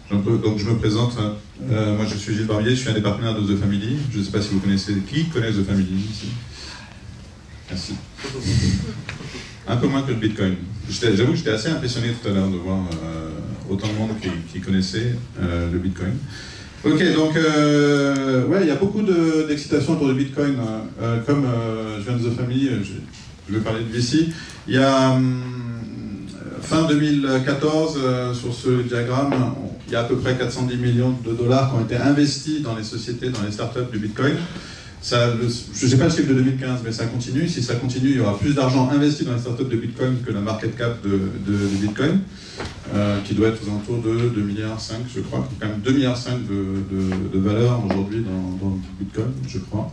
Donc je me présente, moi je suis Gilles Barbier, je suis un des partenaires de The Family. Je ne sais pas si vous connaissez, qui connaît The Family ici? Merci. Un peu moins que le Bitcoin. J'avoue que j'étais assez impressionné tout à l'heure de voir autant de monde qui connaissait le Bitcoin. Ok, donc ouais, il y a beaucoup d'excitation autour du Bitcoin. Comme je viens de The Family, je vais parler de VC. Il y a fin 2014, sur ce diagramme, il y a à peu près 410 millions de dollars qui ont été investis dans les sociétés, dans les startups du Bitcoin. Je ne sais pas le chiffre de 2015, mais ça continue. Si ça continue, il y aura plus d'argent investi dans les startups de Bitcoin que la market cap de Bitcoin, qui doit être aux alentours de 2,5 milliards, je crois. Il y a quand même 2,5 milliards de valeur aujourd'hui dans le Bitcoin, je crois.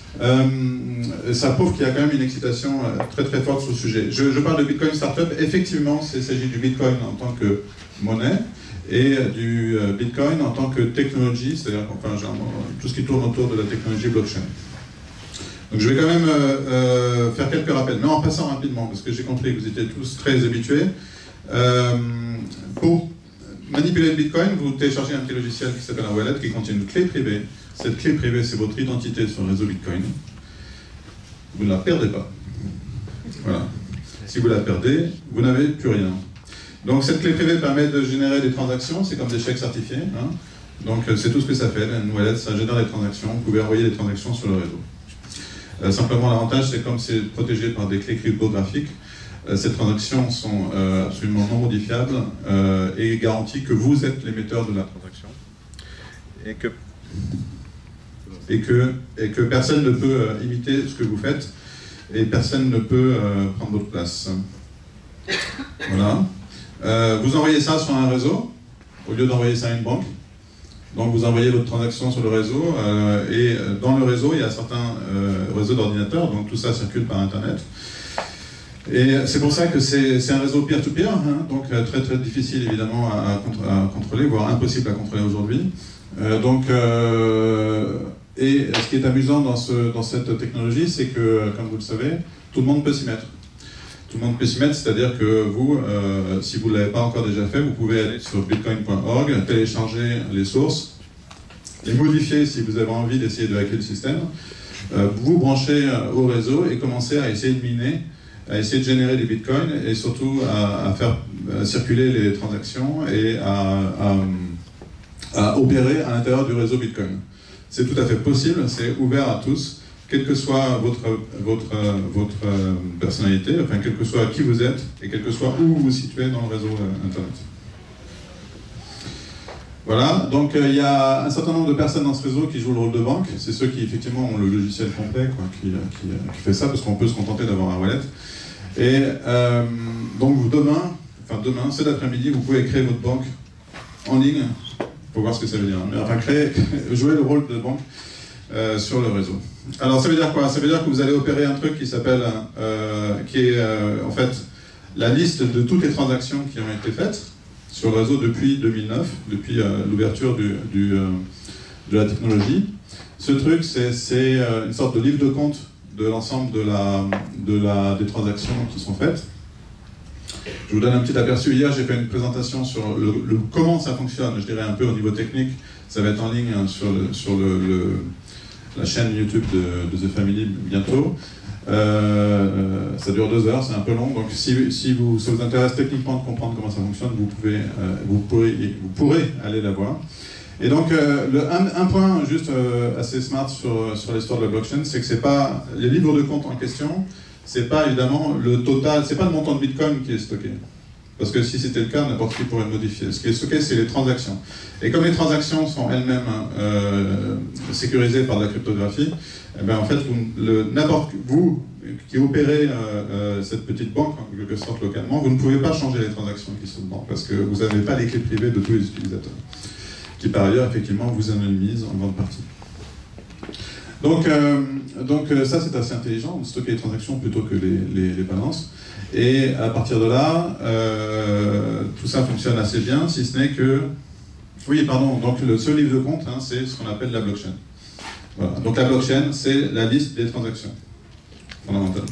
Ça prouve qu'il y a quand même une excitation très très forte sur le sujet. Je parle de Bitcoin Startup. Effectivement, il s'agit du Bitcoin en tant que monnaie et du Bitcoin en tant que technologie, c'est-à-dire enfin, tout ce qui tourne autour de la technologie blockchain. Donc je vais quand même faire quelques rappels, mais en passant rapidement, parce que j'ai compris que vous étiez tous très habitués. Pour manipuler le Bitcoin, vous téléchargez un petit logiciel qui s'appelle un wallet qui contient une clé privée. Cette clé privée, c'est votre identité sur le réseau Bitcoin. Vous ne la perdez pas. Voilà. Si vous la perdez, vous n'avez plus rien. Donc cette clé privée permet de générer des transactions, c'est comme des chèques certifiés. Hein. Donc c'est tout ce que ça fait, une wallet, ça génère des transactions, vous pouvez envoyer des transactions sur le réseau. Simplement l'avantage, c'est comme c'est protégé par des clés cryptographiques, ces transactions sont absolument non modifiables et garantit que vous êtes l'émetteur de la transaction et que personne ne peut imiter ce que vous faites et personne ne peut prendre votre place. Voilà. Vous envoyez ça sur un réseau au lieu d'envoyer ça à une banque. Donc vous envoyez votre transaction sur le réseau et dans le réseau, il y a certains réseaux d'ordinateurs, donc tout ça circule par Internet. Et c'est pour ça que c'est un réseau peer-to-peer, hein, donc très très difficile évidemment à contrôler, voire impossible à contrôler aujourd'hui. Et ce qui est amusant dans cette technologie, c'est que, comme vous le savez, tout le monde peut s'y mettre. Tout le monde peut s'y mettre, c'est-à-dire que vous, si vous ne l'avez pas encore déjà fait, vous pouvez aller sur bitcoin.org, télécharger les sources, les modifier si vous avez envie d'essayer de hacker le système, vous brancher au réseau et commencer à essayer de miner, à essayer de générer des bitcoins et surtout à faire circuler les transactions et à opérer à l'intérieur du réseau Bitcoin. C'est tout à fait possible, c'est ouvert à tous, quelle que soit votre personnalité, enfin quel que soit qui vous êtes et quel que soit où vous vous situez dans le réseau Internet. Voilà, donc il y a un certain nombre de personnes dans ce réseau qui jouent le rôle de banque, c'est ceux qui effectivement ont le logiciel complet qui fait ça, parce qu'on peut se contenter d'avoir un wallet. Et donc demain, cet après-midi, vous pouvez créer votre banque en ligne. Il faut voir ce que ça veut dire. Mais enfin, jouer le rôle de banque sur le réseau. Alors, ça veut dire quoi? Ça veut dire que vous allez opérer un truc qui s'appelle, en fait, la liste de toutes les transactions qui ont été faites sur le réseau depuis 2009, depuis l'ouverture de la technologie. Ce truc, c'est une sorte de livre de compte de l'ensemble des transactions qui sont faites. Je vous donne un petit aperçu. Hier, j'ai fait une présentation sur comment ça fonctionne, je dirais un peu au niveau technique. Ça va être en ligne sur la chaîne YouTube de The Family bientôt. Ça dure 2 heures, c'est un peu long. Donc si ça vous intéresse techniquement de comprendre comment ça fonctionne, vous pourrez aller la voir. Et donc, un point juste assez smart sur l'histoire de la blockchain, c'est que c'est pas les livres de compte en question. C'est pas évidemment le total, c'est pas le montant de Bitcoin qui est stocké. Parce que si c'était le cas, n'importe qui pourrait le modifier. Ce qui est stocké, c'est les transactions. Et comme les transactions sont elles-mêmes sécurisées par de la cryptographie, eh bien, en fait, vous qui opérez cette petite banque, en quelque sorte localement, vous ne pouvez pas changer les transactions qui sont dedans, parce que vous n'avez pas les clés privées de tous les utilisateurs, qui par ailleurs, effectivement, vous anonymisent en grande partie. Donc ça c'est assez intelligent, de stocker les transactions plutôt que les balances. Et à partir de là, tout ça fonctionne assez bien, si ce n'est que... Oui, pardon, donc ce livre de compte, hein, c'est ce qu'on appelle la blockchain. Voilà. Donc la blockchain, c'est la liste des transactions, fondamentalement.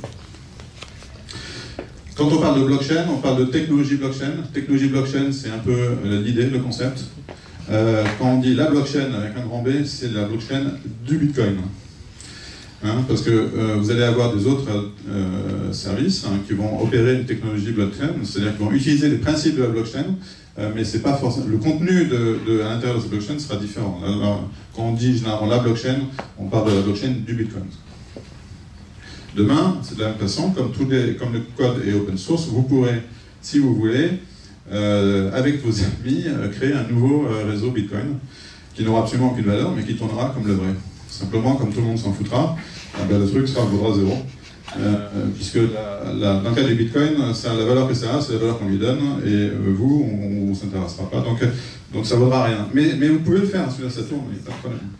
Quand on parle de blockchain, on parle de technologie blockchain. Technologie blockchain, c'est un peu l'idée, le concept. quand on dit la blockchain avec un grand B, c'est la blockchain du Bitcoin. Hein, parce que vous allez avoir des autres services qui vont opérer une technologie blockchain, c'est-à-dire qu'ils vont utiliser les principes de la blockchain, mais c'est pas forcément le contenu à l'intérieur de cette blockchain sera différent. Alors, quand on dit généralement la blockchain, on parle de la blockchain du Bitcoin. Demain, c'est de la même façon, comme le code est open source, vous pourrez, si vous voulez, avec vos amis, créer un nouveau réseau Bitcoin qui n'aura absolument aucune valeur, mais qui tournera comme le vrai. Simplement, comme tout le monde s'en foutra, le truc vaudra zéro. Puisque dans le cas du Bitcoin, la valeur que ça a, c'est la valeur qu'on lui donne, et vous, on ne s'intéressera pas. Donc ça ne vaudra rien. Mais vous pouvez le faire, celui-là, ça tourne, il n'y a pas de problème.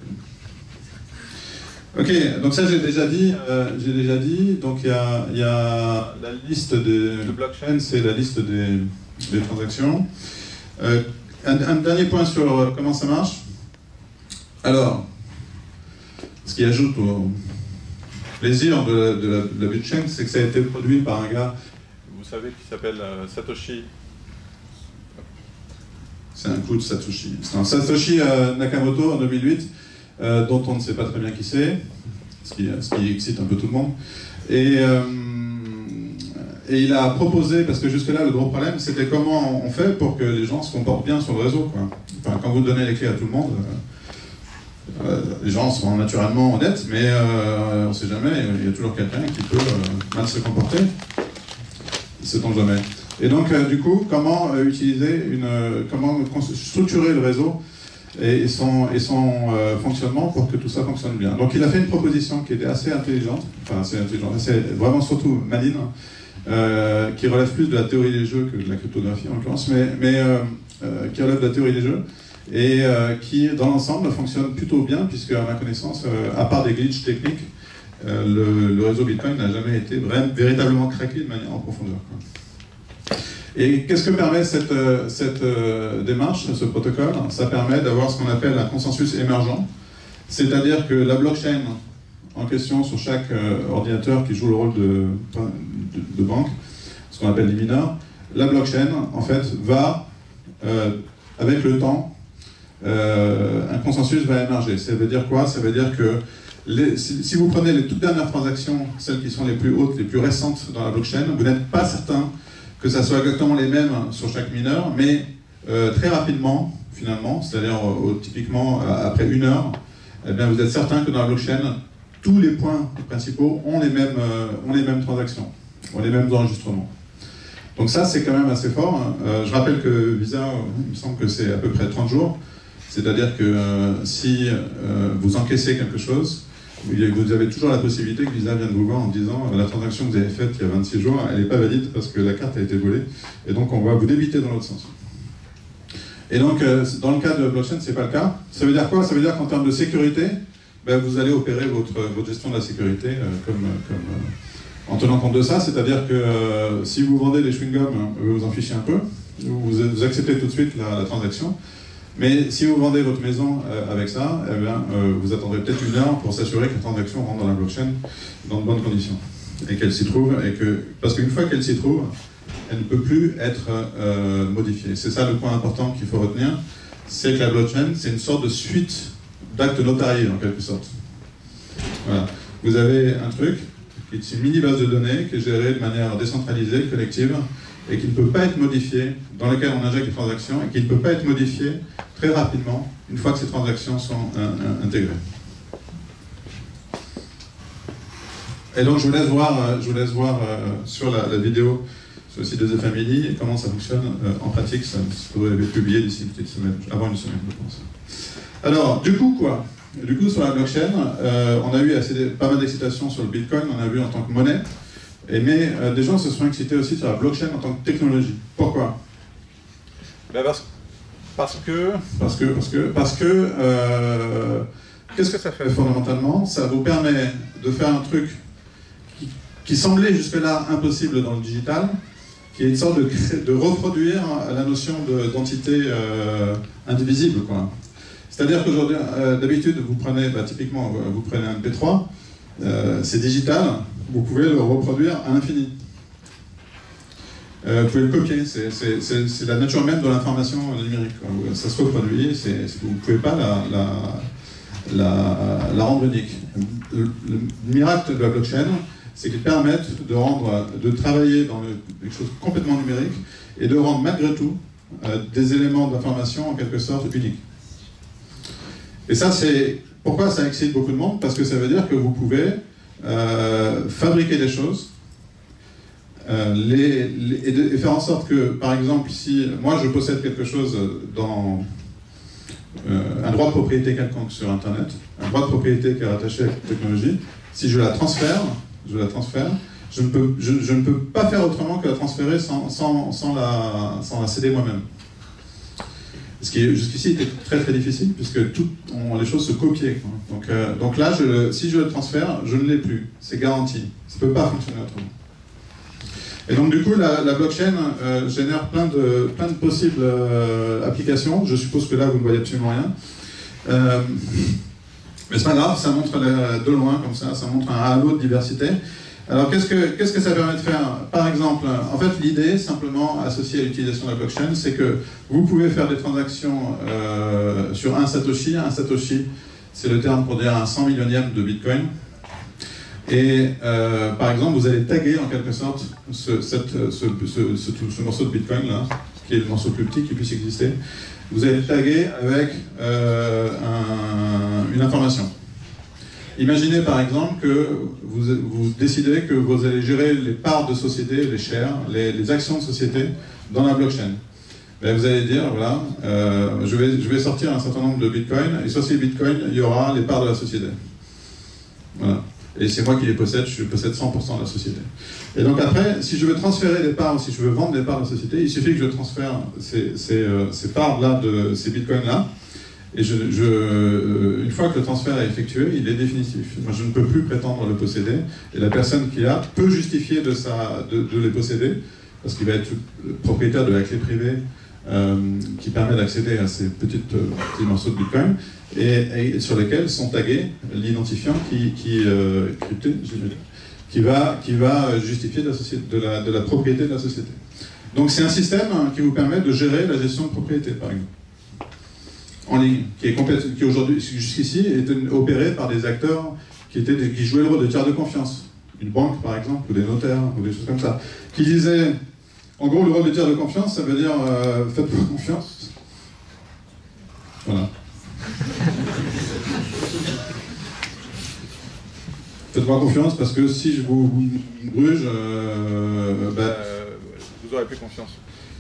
Ok, donc ça j'ai déjà dit. Donc il y a la liste de blockchain, c'est la liste des transactions. Un dernier point sur comment ça marche. Alors, ce qui ajoute au plaisir de la blockchain, c'est que ça a été produit par un gars, vous savez, qui s'appelle Satoshi. C'est un coup de Satoshi. Satoshi Nakamoto en 2008, dont on ne sait pas très bien qui c'est, ce qui excite un peu tout le monde. Et il a proposé, parce que jusque-là, le gros problème, c'était comment on fait pour que les gens se comportent bien sur le réseau, quoi. Enfin, quand vous donnez les clés à tout le monde, les gens sont naturellement honnêtes, mais on ne sait jamais, il y a toujours quelqu'un qui peut mal se comporter. Sait-on jamais. Et donc, du coup, comment comment structurer le réseau et son fonctionnement pour que tout ça fonctionne bien. Donc il a fait une proposition qui était assez intelligente, assez vraiment surtout maligne, qui relève plus de la théorie des jeux que de la cryptographie en l'occurrence, mais qui relève de la théorie des jeux, et qui dans l'ensemble fonctionne plutôt bien, puisque à ma connaissance, à part des glitches techniques, le réseau Bitcoin n'a jamais été véritablement craqué de manière en profondeur, quoi. Et qu'est-ce que permet cette démarche, ce protocole? Ça permet d'avoir ce qu'on appelle un consensus émergent, c'est-à-dire que la blockchain en question sur chaque ordinateur qui joue le rôle de banque, ce qu'on appelle les mineurs, la blockchain en fait va, avec le temps, un consensus va émerger. Ça veut dire quoi? Ça veut dire que si vous prenez les toutes dernières transactions, celles qui sont les plus hautes, les plus récentes dans la blockchain, vous n'êtes pas certain que ça soit exactement les mêmes sur chaque mineur, mais très rapidement, finalement, c'est-à-dire typiquement après 1 heure, eh bien, vous êtes certain que dans la blockchain, tous les points principaux ont les mêmes transactions, ont les mêmes enregistrements. Donc ça, c'est quand même assez fort. Je rappelle que Visa, il me semble que c'est à peu près 30 jours, c'est-à-dire que si vous encaissez quelque chose, vous avez toujours la possibilité que Visa vienne vous voir en disant la transaction que vous avez faite il y a 26 jours, elle n'est pas valide parce que la carte a été volée, et donc on va vous débiter dans l'autre sens. Et donc, dans le cas de blockchain, c'est pas le cas. Ça veut dire quoi? Ça veut dire qu'en termes de sécurité, ben, vous allez opérer votre gestion de la sécurité en tenant compte de ça, c'est-à-dire que si vous vendez des chewing-gums, vous en fichez un peu, vous acceptez tout de suite la transaction. Mais si vous vendez votre maison avec ça, eh bien, vous attendrez peut-être 1 heure pour s'assurer que la transaction rentre dans la blockchain dans de bonnes conditions. Et qu'elle s'y trouve, parce qu'une fois qu'elle s'y trouve, elle ne peut plus être modifiée. C'est ça le point important qu'il faut retenir, c'est que la blockchain, c'est une sorte de suite d'actes notariés, en quelque sorte. Voilà. Vous avez un truc, qui est une mini base de données, qui est gérée de manière décentralisée, collective, et qui ne peut pas être modifié, dans lequel on injecte les transactions, et qui ne peut pas être modifié très rapidement, une fois que ces transactions sont intégrées. Et donc je vous laisse voir sur la vidéo sur le site de The Family et comment ça fonctionne en pratique. Ça devrait être publié d'ici une petite semaine, avant une semaine, je pense. Alors, du coup, quoi? Du coup, sur la blockchain, on a eu pas mal d'excitation sur le Bitcoin, on a vu en tant que monnaie. Mais des gens se sont excités aussi sur la blockchain en tant que technologie. Pourquoi? Ben parce que qu'est-ce que ça fait fondamentalement? Ça vous permet de faire un truc qui semblait jusque-là impossible dans le digital, qui est une sorte de reproduire la notion d'entité indivisible, quoi. C'est-à-dire qu'aujourd'hui, d'habitude, vous prenez, typiquement, vous prenez un MP3, c'est digital, vous pouvez le reproduire à l'infini. vous pouvez le copier, c'est la nature même de l'information numérique. Ça se reproduit, vous ne pouvez pas la rendre unique. Le miracle de la blockchain, c'est qu'ils permettent de travailler dans quelque chose complètement numérique et de rendre malgré tout des éléments d'information en quelque sorte uniques. Et ça, pourquoi ça excite beaucoup de monde? Parce que ça veut dire que vous pouvez fabriquer des choses et faire en sorte que, par exemple, si moi je possède quelque chose dans un droit de propriété quelconque sur Internet, un droit de propriété qui est rattaché à la technologie, si je la transfère, je ne peux pas faire autrement que la transférer sans la céder moi-même. Ce qui jusqu'ici était très très difficile, puisque les choses se copiaient. Donc là, si je le transfère, je ne l'ai plus. C'est garanti. Ça ne peut pas fonctionner autrement. Et donc du coup, la blockchain génère plein de possibles applications. Je suppose que là, vous ne voyez absolument rien. Mais c'est pas grave, ça montre de loin, comme ça montre un halo de diversité. Alors qu'est-ce que ça permet de faire? Par exemple, en fait l'idée, simplement associée à l'utilisation de la blockchain, c'est que vous pouvez faire des transactions sur un Satoshi. Un Satoshi, c'est le terme pour dire un 100 millionième de Bitcoin. Et par exemple, vous allez taguer en quelque sorte ce morceau de Bitcoin là, qui est le morceau le plus petit qui puisse exister. Vous allez le taguer avec une information. Imaginez par exemple que vous décidez que vous allez gérer les parts de société, les shares, les actions de société dans la blockchain. Ben, vous allez dire, voilà, je vais sortir un certain nombre de bitcoins, et sur ces bitcoins, il y aura les parts de la société. Voilà. Et c'est moi qui les possède, je possède 100% de la société. Et donc après, si je veux transférer des parts, ou si je veux vendre des parts de la société, il suffit que je transfère ces parts-là, ces bitcoins-là, et une fois que le transfert est effectué, il est définitif. Moi, je ne peux plus prétendre le posséder, et la personne qui l'a peut justifier de les posséder, parce qu'il va être le propriétaire de la clé privée qui permet d'accéder à ces petits morceaux de Bitcoin, et sur lesquels sont tagués l'identifiant crypté, qui va justifier de la propriété de la société. Donc c'est un système qui vous permet de gérer la gestion de propriété, par exemple, en ligne, qui aujourd'hui, jusqu'ici, était opéré par des acteurs qui jouaient le rôle de tiers de confiance. Une banque, par exemple, ou des notaires, ou des choses comme ça, qui disaient, en gros, le rôle de tiers de confiance, ça veut dire faites-moi confiance. Voilà. Faites-moi confiance parce que si je vous gruge, vous n'aurez plus confiance.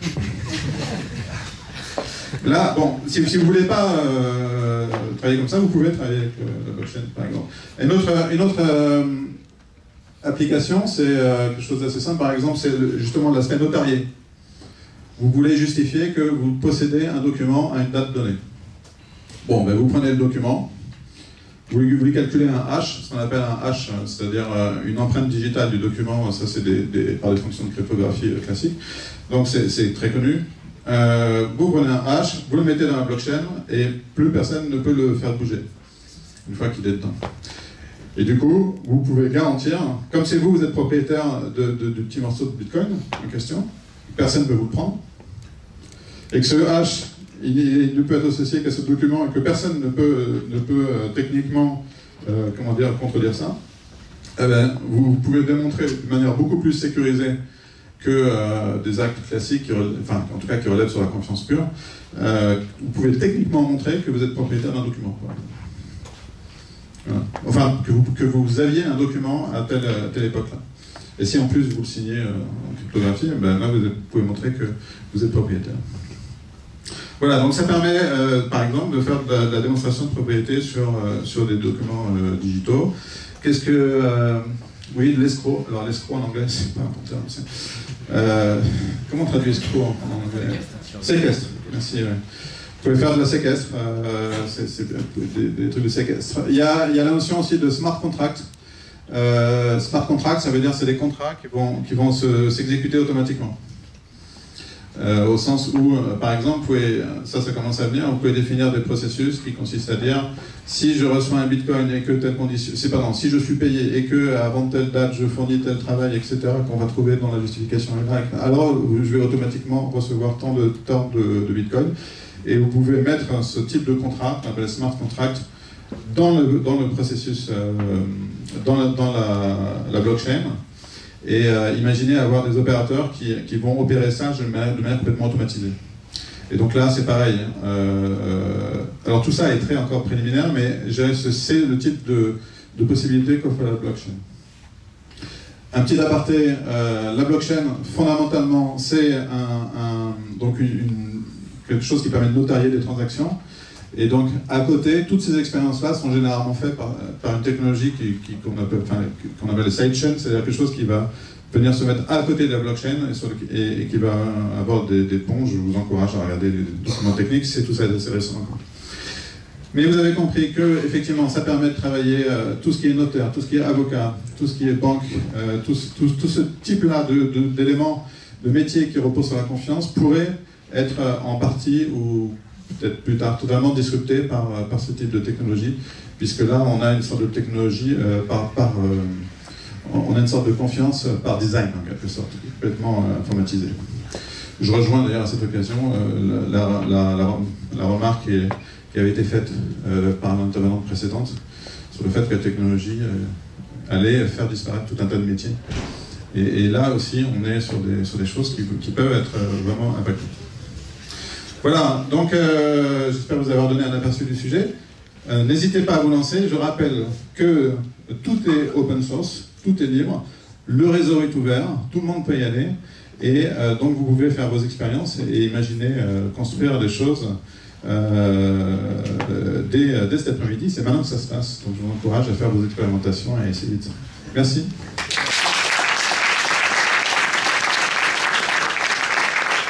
Là, bon, si vous ne voulez pas travailler comme ça, vous pouvez travailler avec la blockchain, par exemple. Une autre application, c'est quelque chose d'assez simple, par exemple, c'est justement l'aspect notarié. Vous voulez justifier que vous possédez un document à une date donnée. Bon, ben vous prenez le document, vous lui calculez un hash, ce qu'on appelle un hash, c'est-à-dire une empreinte digitale du document, ça c'est par des fonctions de cryptographie classiques, donc c'est très connu. Vous prenez un hash, vous le mettez dans la blockchain, et plus personne ne peut le faire bouger, une fois qu'il est dedans. Et du coup, vous pouvez garantir, comme c'est vous êtes propriétaire du petit morceau de Bitcoin en question, personne ne peut vous le prendre, et que ce hash, il ne peut être associé qu'à ce document, et que personne ne peut techniquement contredire ça, eh bien, vous pouvez démontrer de manière beaucoup plus sécurisée que des actes classiques, en tout cas qui relèvent sur la confiance pure. Vous pouvez techniquement montrer que vous êtes propriétaire d'un document. Voilà. Enfin, que vous aviez un document à telle époque-là. Et si en plus vous le signez en cryptographie, ben là vous pouvez montrer que vous êtes propriétaire. Voilà, donc ça permet par exemple de faire de la démonstration de propriété sur des documents digitaux. Qu'est-ce que... oui, l'escroc. Alors l'escroc en anglais, c'est pas un bon terme. Comment on traduit escroc en anglais? Séquestre, merci. Ouais. Vous pouvez faire de la séquestre, c'est des trucs de séquestre. Il y a la notion aussi de smart contract. Smart contract, ça veut dire que c'est des contrats qui vont s'exécuter automatiquement. au sens où, par exemple, ça commence à venir, vous pouvez définir des processus qui consistent à dire si je reçois un bitcoin et que telle condition, si je suis payé et que avant telle date je fournis tel travail, etc., qu'on va trouver dans la justification Y, alors je vais automatiquement recevoir tant de bitcoin. Et vous pouvez mettre ce type de contrat, qu'on appelle smart contract, dans le processus, dans la blockchain. Et imaginez avoir des opérateurs qui vont opérer ça de manière complètement automatisée. Et donc là, c'est pareil. Alors tout ça est très encore préliminaire, mais c'est le type de possibilité qu'offre la blockchain. Un petit aparté, la blockchain, fondamentalement, c'est donc quelque chose qui permet de notarier des transactions. Et donc, à côté, toutes ces expériences-là sont généralement faites par une technologie qu'on appelle le sidechain, c'est-à-dire quelque chose qui va venir se mettre à côté de la blockchain et qui va avoir des ponts. Je vous encourage à regarder les documents techniques, c'est tout ça assez récent encore. Mais vous avez compris que, effectivement, ça permet de travailler tout ce qui est notaire, tout ce qui est avocat, tout ce qui est banque, tout ce type-là d'éléments, de métiers qui reposent sur la confiance pourrait être en partie ou peut-être plus tard totalement disrupté par ce type de technologie, puisque là on a une sorte de technologie on a une sorte de confiance par design en quelque sorte, complètement informatisée. Je rejoins d'ailleurs à cette occasion la remarque qui avait été faite par l'intervenante précédente sur le fait que la technologie allait faire disparaître tout un tas de métiers. Et là aussi on est sur des choses qui peuvent être vraiment impactantes. Voilà, donc j'espère vous avoir donné un aperçu du sujet. N'hésitez pas à vous lancer. Je rappelle que tout est open source, tout est libre, le réseau est ouvert, tout le monde peut y aller, et donc vous pouvez faire vos expériences et imaginer construire des choses dès cet après-midi. C'est maintenant que ça se passe, donc je vous encourage à faire vos expérimentations et à essayer de ça. Merci.